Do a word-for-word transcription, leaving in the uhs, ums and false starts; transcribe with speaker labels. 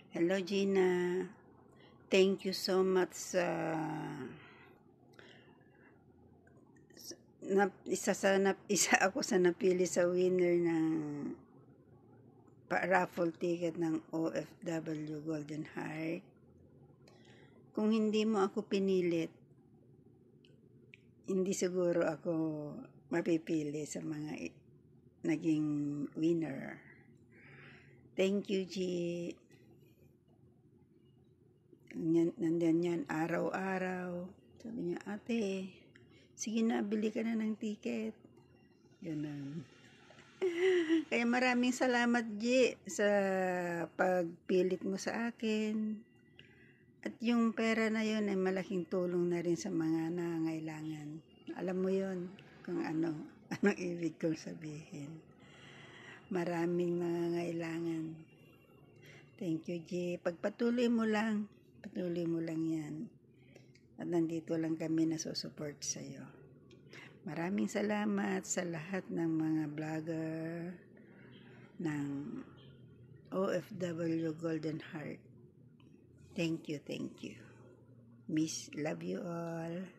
Speaker 1: Hello Gina, thank you so much sa na, isa sa na, isa ako sa napili sa winner ng pa raffle ticket ng O F W Golden Heart. Kung hindi mo ako pinilit, hindi siguro ako mapipili sa mga naging winner. Thank you, G. Nandiyan yan araw-araw. Sabi niya, ate, sige na, bili ka na ng ticket. Ganun. Kaya maraming salamat, G, sa pagpilit mo sa akin. At yung pera na yun ay malaking tulong na rin sa mga nangangailangan. Alam mo yun kung ano, anong ibig kong sabihin. Maraming nangangailangan. Thank you, G. Pagpatuloy mo lang, patuloy mo lang yan. At nandito lang kami na susupport sa'yo. Maraming salamat sa lahat ng mga vlogger ng O F W Golden Heart. Thank you, thank you. Miss, love you all.